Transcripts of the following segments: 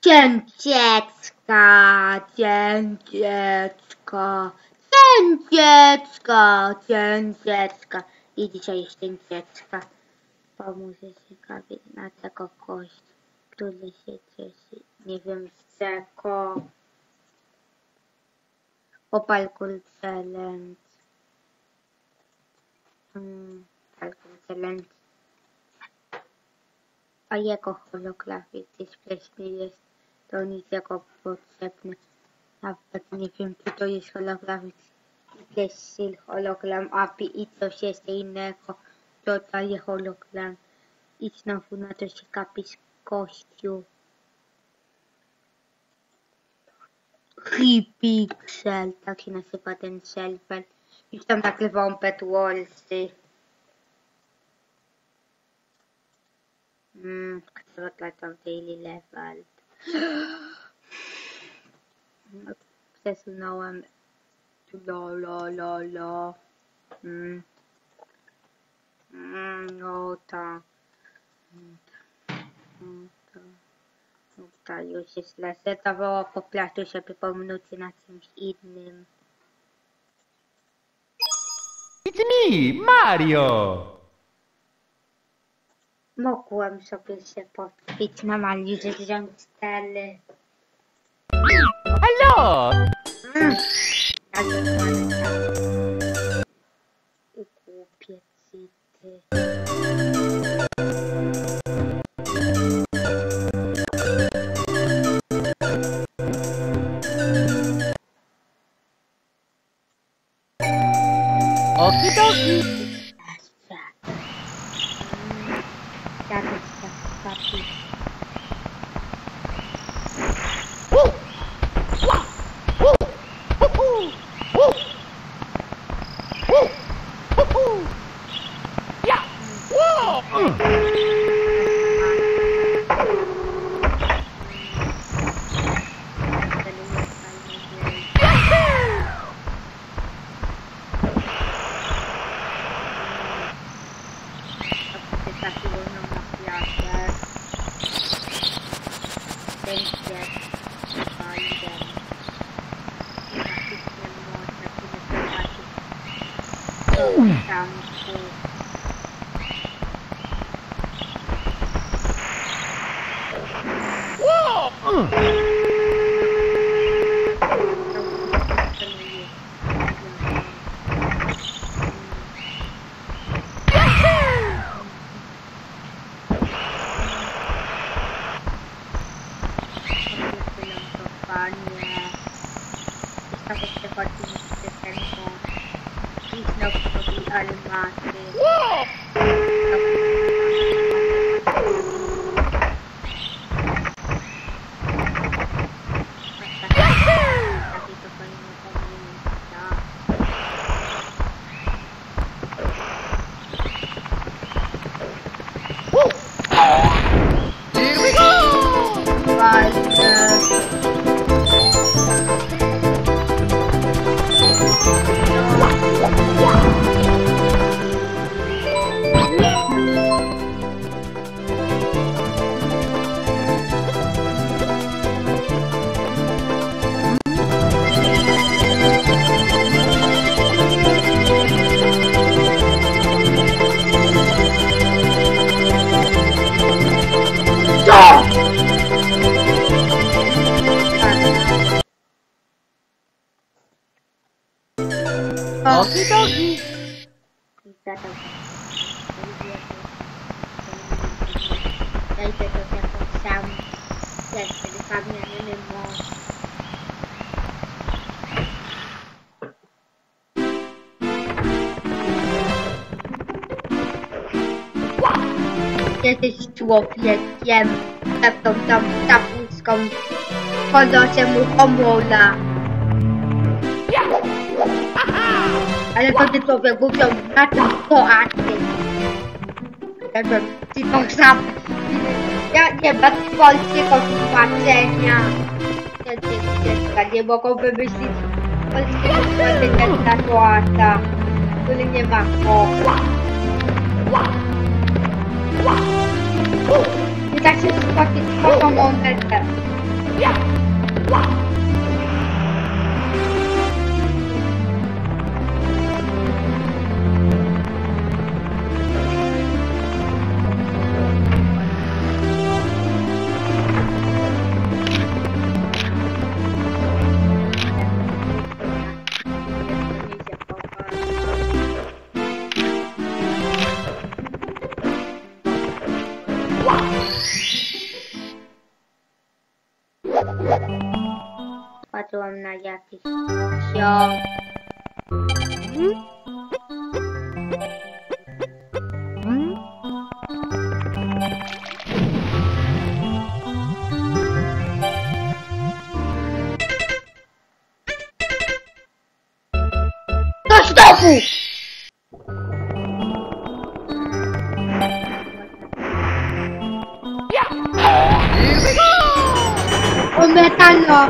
Dzień dziecka, dzień dziecka, dzień dziecka, dzień dziecka. I dzisiaj jest dzień dziecka. Pomóżę się kawie na tego gościa, który się cieszy. Nie wiem z czego. Parkour challenge. Parkour challenge. A jego holografie gdzieś wcześniej jest. To nic jako potrzebne. Nawet nie wiem, czy to jest holografik. Jest hologram API i coś jeszcze innego. To daje hologram. I znowu na to się kapisz kościół. Hypixel, tak się nazywa ten serwer. I tam nagrywam Bedwarsy. Która tam daily level. Przesunąłem. No tak. Ta już jest zresetowało po placu, żeby pomóc na czymś innym. It's me, Mario! Mogłem sobie się podpić na maliże z 4. Hello! I głupie city. Okidoki! Ja też tak kapić. Okidoki! Ja idę do tego sam. Jak wtedy kamienny most. Jesteś człowiekiem. Taką tam tapuską. Chodzącą mu homola. Ale to ty człowiek mówią na tym toacie. Jakbym ci to sam. Ja nie mam polskiego tłumaczenia. Dziecka nie mogą wymyślić polskiego tłumaczenia na toata, który nie ma o. I tak się spłacić z tą monetę. Patrzyłam na jakiś ziom. Do stopu! O metalo!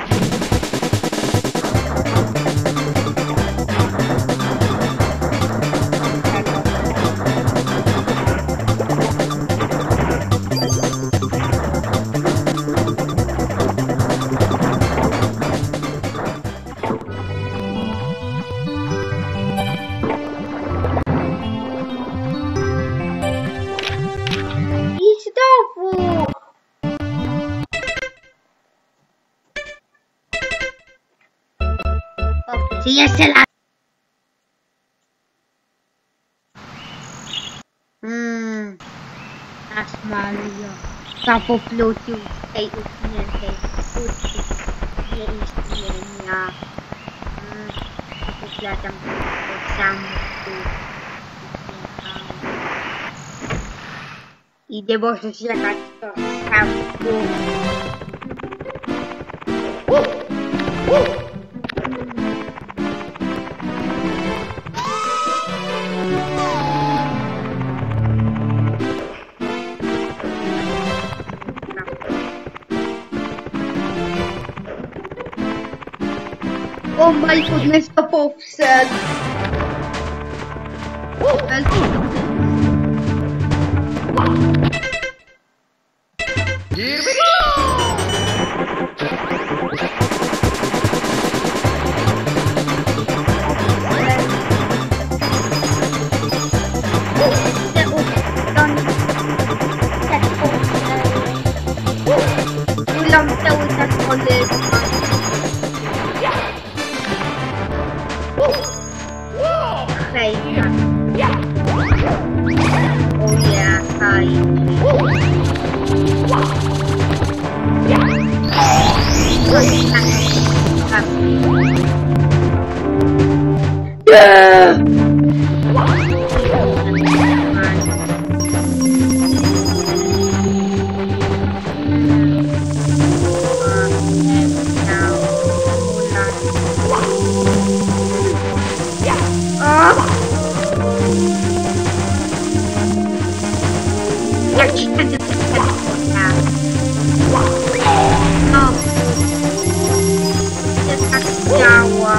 I znowu! Czy jeszcze raz? Nasz Mario zapoplucił z tej usuniętej skutki nieistnienia. Pośladam do zamku. I nie możesz jechać do zamku. Oh my goodness, the Pope said. Here we go! Ulam cały czas polecam. Hej, o ja, fajnie. Jaki wtedy no, jest tak działa.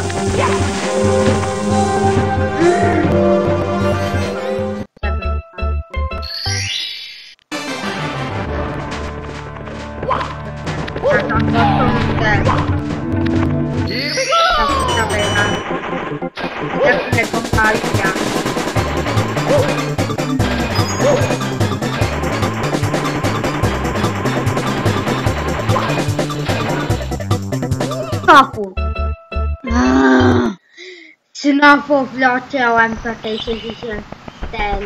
Znowu wleciałem do tej 64.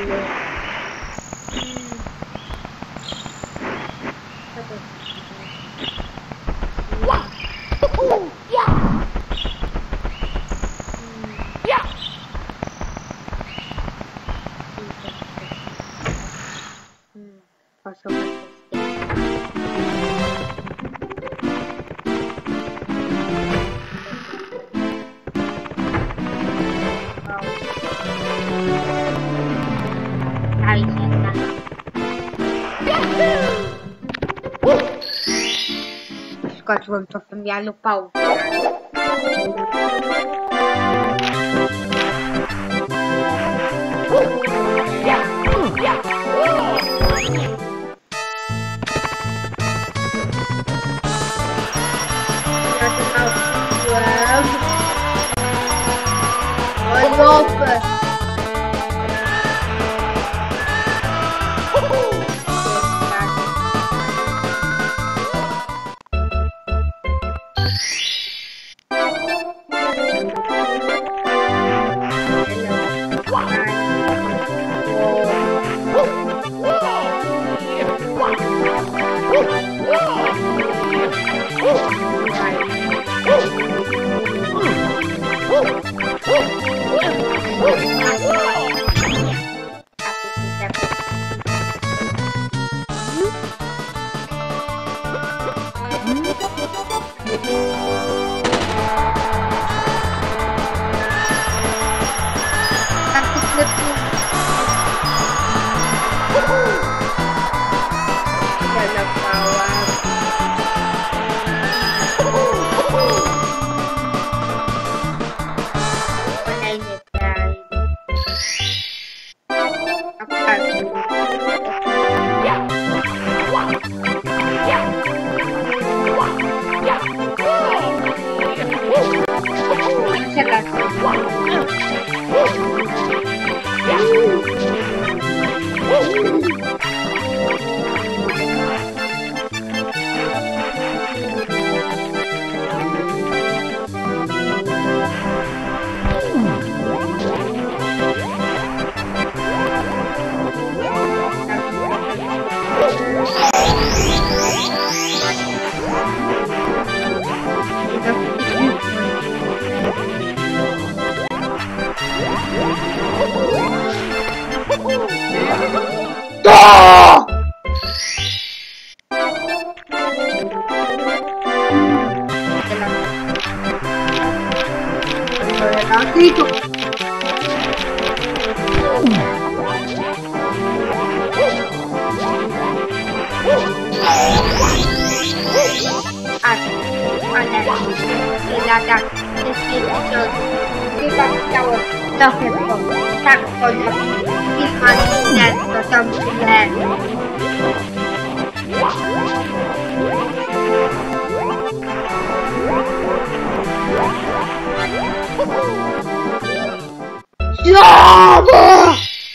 Skoczyłem to w mialu pałkę. Kolejny kraj. Tak, chyba chciało trochę tak podać kilka to tam źle. Znowu!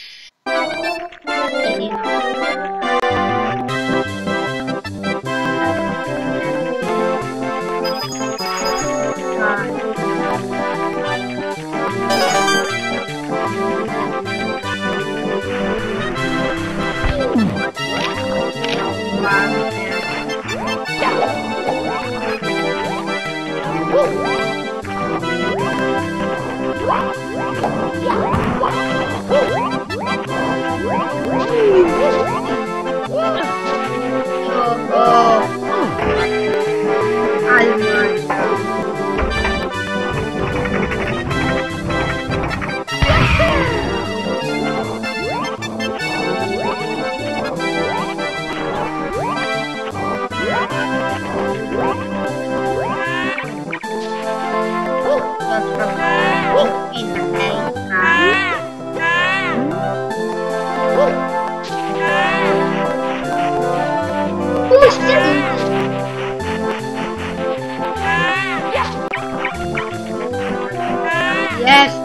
Jest!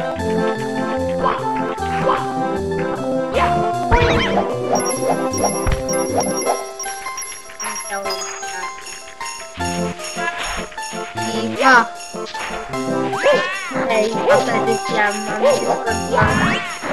I o! Ej, opozycja, mam tylko dwa.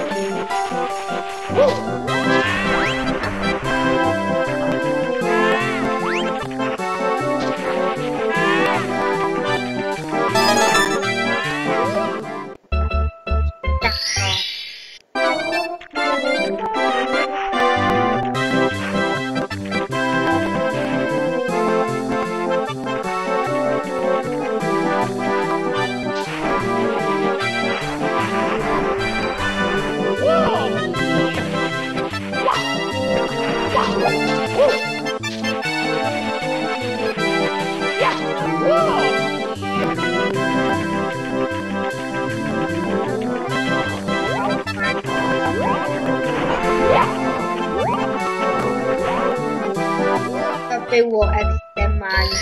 To było ekstremalne.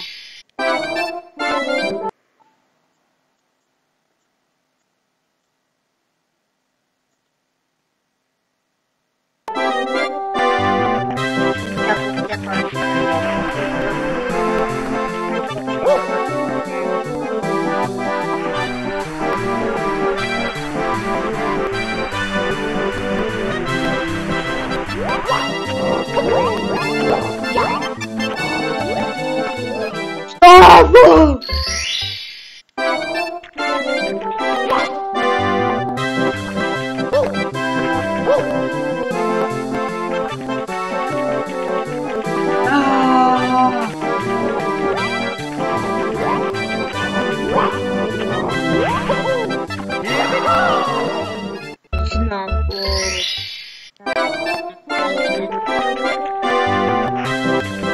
Znowu! Znowu.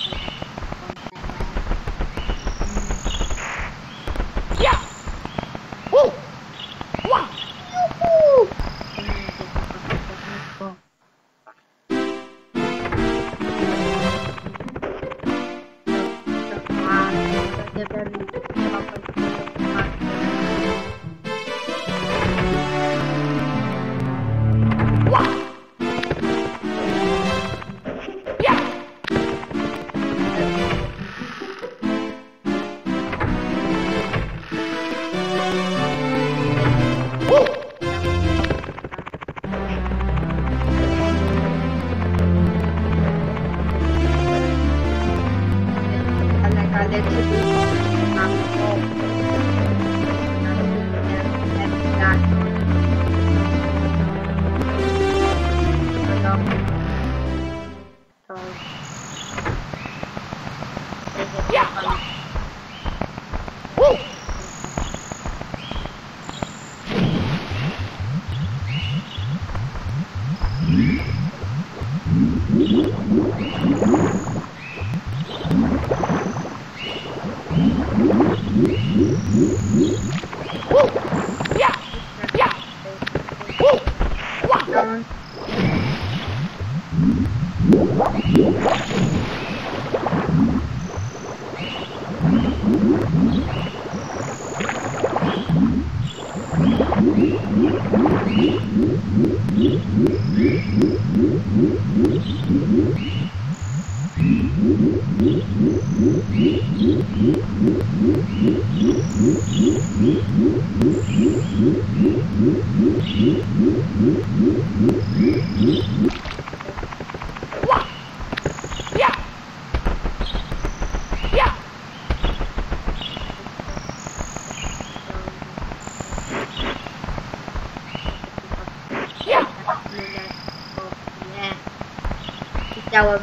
Widziałem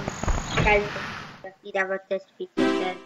i dawał też widzę.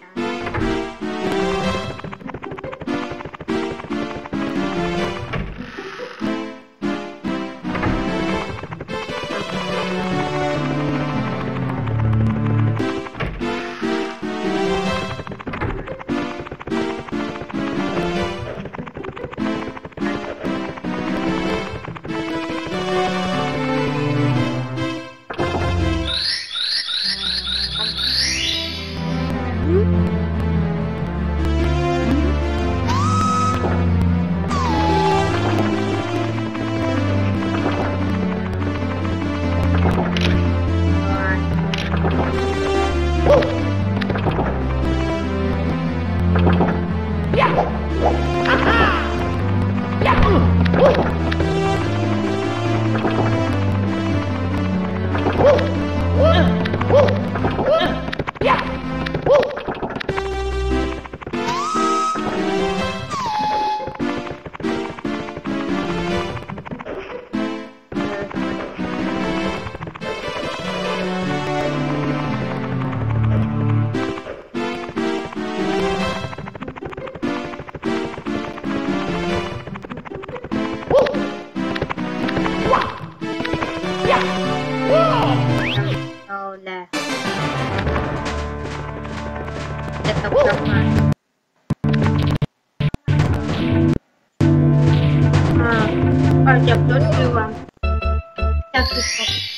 Byłam. Tak wszystko.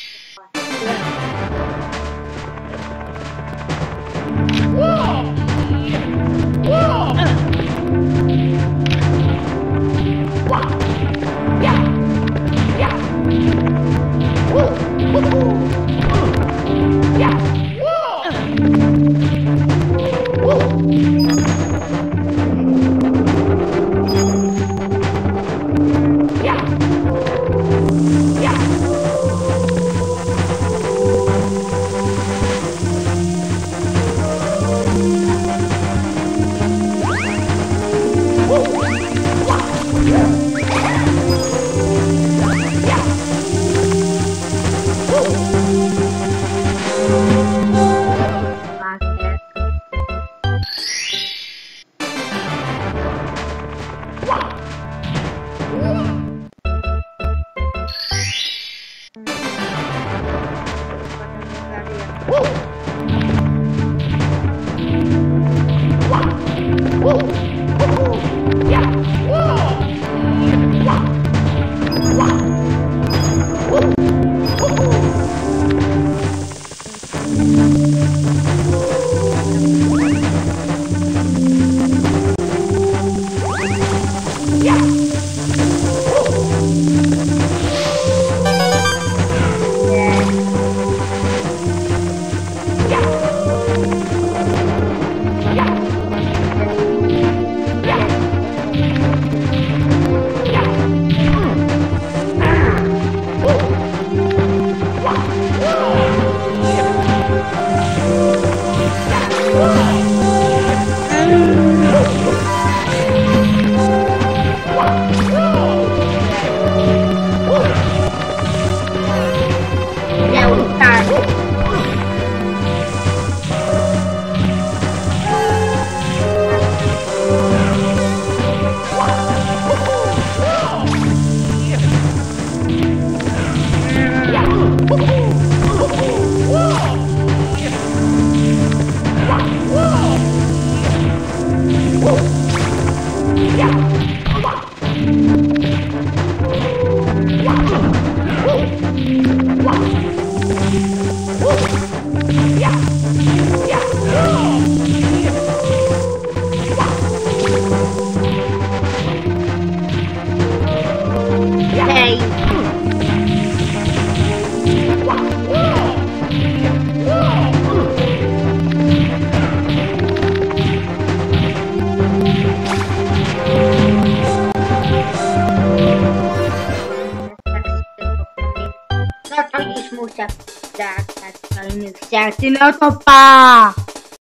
tak, tak, tak, innych sekcji, no to pa!